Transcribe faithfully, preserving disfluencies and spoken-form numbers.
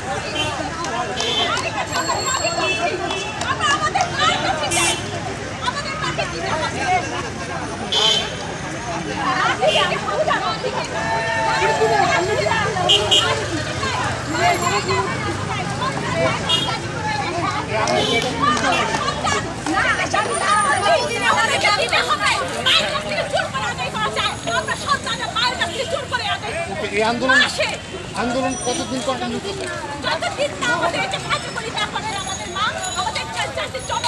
এই আন্দোলন আন্দোলন কতদিন কন্টিনিউ করবে? যতদিন না আমাদের কার্যকরী না করে আমাদের মা আমাদের